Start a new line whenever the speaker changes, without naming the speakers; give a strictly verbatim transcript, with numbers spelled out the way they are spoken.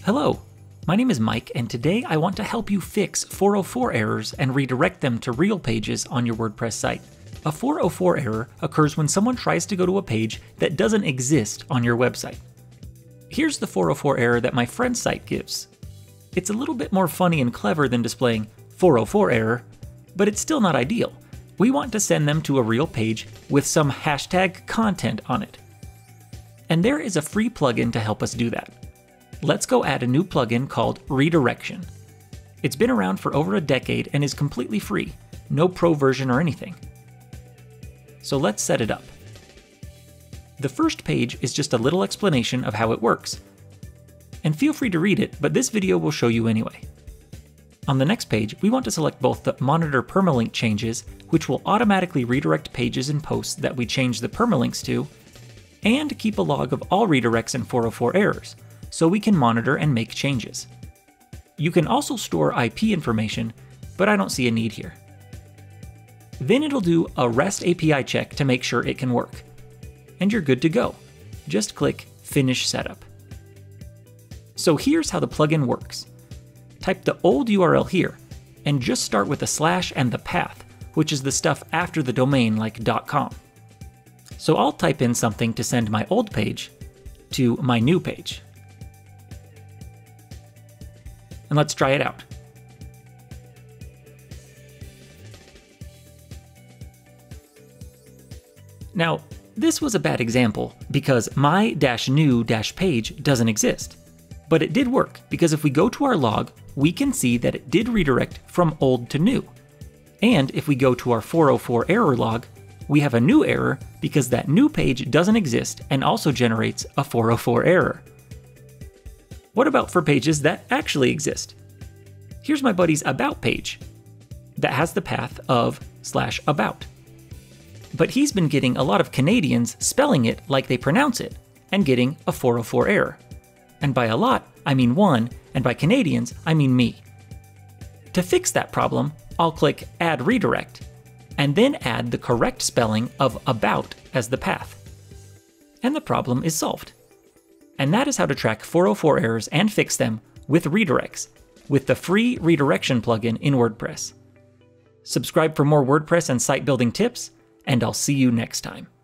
Hello, my name is Mike, and today I want to help you fix four oh four errors and redirect them to real pages on your WordPress site. A four oh four error occurs when someone tries to go to a page that doesn't exist on your website. Here's the four oh four error that my friend's site gives. It's a little bit more funny and clever than displaying four oh four error, but it's still not ideal. We want to send them to a real page with some hashtag content on it. And there is a free plugin to help us do that. Let's go add a new plugin called Redirection. It's been around for over a decade and is completely free, no pro version or anything. So let's set it up. The first page is just a little explanation of how it works. And feel free to read it, but this video will show you anyway. On the next page, we want to select both the Monitor Permalink changes, which will automatically redirect pages and posts that we change the permalinks to, and keep a log of all redirects and four oh four errors, so we can monitor and make changes. You can also store I P information, but I don't see a need here. Then it'll do a REST A P I check to make sure it can work. And you're good to go. Just click Finish Setup. So here's how the plugin works. Type the old U R L here, and just start with the slash and the path, which is the stuff after the domain like .com. So I'll type in something to send my old page to my new page. And let's try it out. Now, this was a bad example because my-new-page doesn't exist. But it did work because if we go to our log, we can see that it did redirect from old to new. And if we go to our four oh four error log, we have a new error because that new page doesn't exist and also generates a four oh four error. What about for pages that actually exist? Here's my buddy's About page that has the path of slash about. But he's been getting a lot of Canadians spelling it like they pronounce it and getting a four oh four error. And by a lot, I mean one, and by Canadians, I mean me. To fix that problem, I'll click Add Redirect, and then add the correct spelling of about as the path. And the problem is solved. And that is how to track four oh four errors and fix them with redirects, with the free Redirection plugin in WordPress. Subscribe for more WordPress and site building tips, and I'll see you next time.